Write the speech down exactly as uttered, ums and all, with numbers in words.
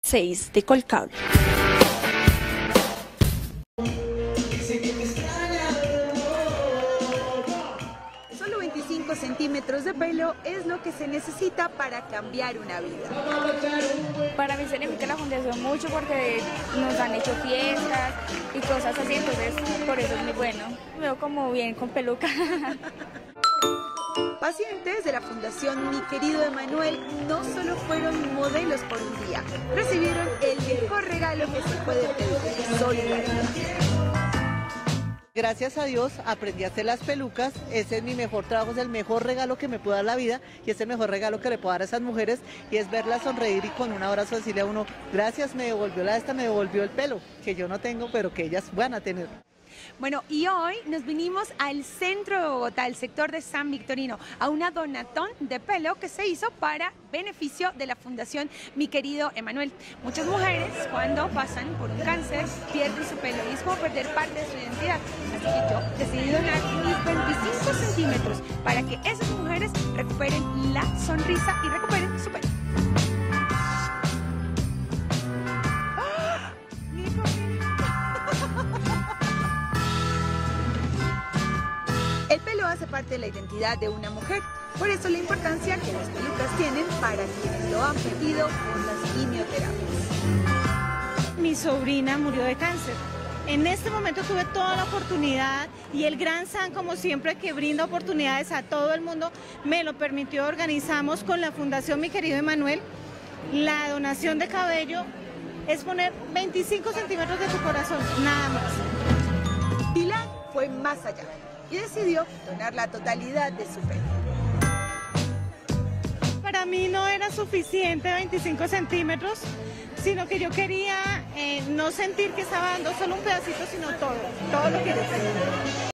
seis de Colcable. Solo veinticinco centímetros de pelo es lo que se necesita para cambiar una vida. Para mí significa la fundación mucho porque nos han hecho fiestas y cosas así, entonces por eso es muy bueno. Me veo como bien con peluca. Pacientes de la Fundación Mi Querido Emanuel no solo fueron modelos por un día, recibieron el mejor regalo que se puede pedir, solidaridad. Gracias a Dios aprendí a hacer las pelucas, ese es mi mejor trabajo, es el mejor regalo que me puede dar la vida y es el mejor regalo que le puedo dar a esas mujeres y es verlas sonreír y con un abrazo decirle a uno, gracias, me devolvió la esta, me devolvió el pelo, que yo no tengo, pero que ellas van a tener. Bueno, y hoy nos vinimos al centro de Bogotá, al sector de San Victorino, a una donatón de pelo que se hizo para beneficio de la Fundación Mi Querido Emanuel. Muchas mujeres, cuando pasan por un cáncer, pierden su pelo y es como perder parte de su identidad. Así que yo decidí donar mis veinticinco centímetros para que esas mujeres recuperen la sonrisa y recuperen su pelo. El pelo hace parte de la identidad de una mujer, por eso la importancia que las pelucas tienen para quienes lo han perdido por las quimioterapias. Mi sobrina murió de cáncer. En este momento tuve toda la oportunidad y el Gran S A N, como siempre, que brinda oportunidades a todo el mundo, me lo permitió. Organizamos con la Fundación Mi Querido Emanuel la donación de cabello, es poner veinticinco centímetros de tu corazón, nada más. Pilar fue más allá y decidió donar la totalidad de su pelo. Para mí no era suficiente veinticinco centímetros, sino que yo quería eh, no sentir que estaba dando solo un pedacito, sino todo, todo lo que yo tenía.